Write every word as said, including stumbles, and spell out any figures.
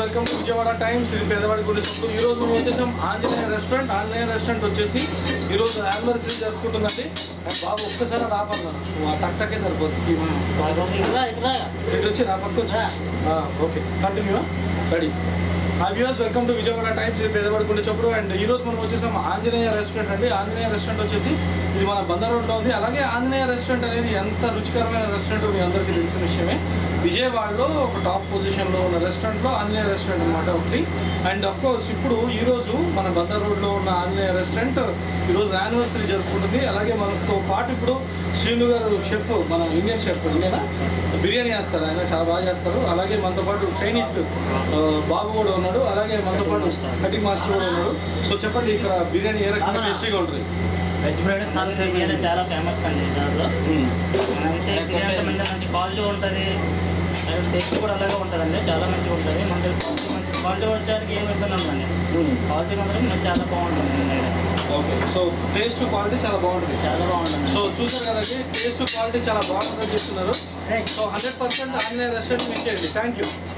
Welcome to Vijayawada Times. ఇది పేదవాడి గుడి సొంతం. ఈరోజు మేము వచ్చేసాం ఆంజనేయ రెస్టారెంట్. ఆంజనేయ రెస్టారెంట్ వచ్చేసి ఈరోజు యానివర్సరీ జరుపుకుంటుందండి. బాబు ఒక్కసారి రాపన్నాను ఆ టక్ టక్కే సరిపోతుంది. ఇటు వచ్చి నా పక్క వచ్చి okay continue ready. Hi viewers, welcome to Vijayawada Times. ఇది పేదవాడి గుడి చప్పుడు. అండ్ ఈరోజు మనం వచ్చేసాం ఆంజనేయ రెస్టారెంట్ అండి. ఆంజనేయ రెస్టారెంట్ వచ్చేసి ఇది మన బందర్ రోడ్లో ఉంది. అలాగే ఆంజనేయ రెస్టారెంట్ అనేది ఎంత రుచికరమైన రెస్టారెంట్ మీ అందరికీ తెలిసిన విషయమే. విజయవాడలో ఒక టాప్ పొజిషన్లో ఉన్న రెస్టారెంట్లో ఆంజనేయ రెస్టారెంట్ అనమాట ఒకటి. అండ్ అఫ్ కోర్స్ ఇప్పుడు ఈరోజు మన బందర్ రోడ్లో ఉన్న ఆంజనేయ రెస్టారెంట్ ఈరోజు యానివర్సరీ జరుపుకుంటుంది. అలాగే మనతో పాటు ఇప్పుడు శ్రీను గారు షెఫ్, మన ఇండియన్ షెఫ్, ఇండియన్ బిర్యానీ చేస్తారు, ఆయన చాలా బాగా చేస్తారు. అలాగే మనతో పాటు చైనీస్ బాబు కూడా ఉన్నాడు. అలాగే మనతో పాటు కటింగ్ మాస్టర్ కూడా ఉన్నాడు. సో చెప్పండి, ఇక్కడ బిర్యానీ ఏ రకంగా టేస్టీగా ఉంటుంది? వెజ్ బిర్యానీ సార్ బిర్యానీ చాలా ఫేమస్ అండి. చాలా అంటే బిర్యానీ మంచి క్వాలిటీ ఉంటుంది, టేస్ట్ కూడా అలాగే ఉంటుందండి. చాలా మంచిగా ఉంటుంది. మన క్వాలిటీ మంచి క్వాలిటీ వచ్చేసరికి ఏమి ఇబ్బంది ఉందండి. క్వాలిటీ మాత్రం చాలా బాగుంటుంది. ఓకే, సో టేస్ట్ క్వాలిటీ చాలా బాగుంటుంది. చాలా బాగుంటుంది. సో చూసారు కదండి, టేస్ట్ క్వాలిటీ చాలా బాగుంటుందని చెప్తున్నారు. So hundred percent online restaurant ఇచ్చేయండి. Thank you.